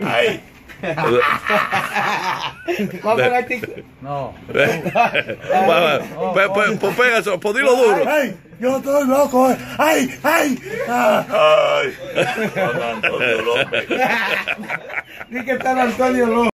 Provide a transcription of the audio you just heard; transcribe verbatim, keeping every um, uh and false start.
Ay. Vamos a No. Pues pega eso, pues dilo duro. Ay, yo estoy loco. Ay, ay. Ay. Antonio López. Di que está Antonio López.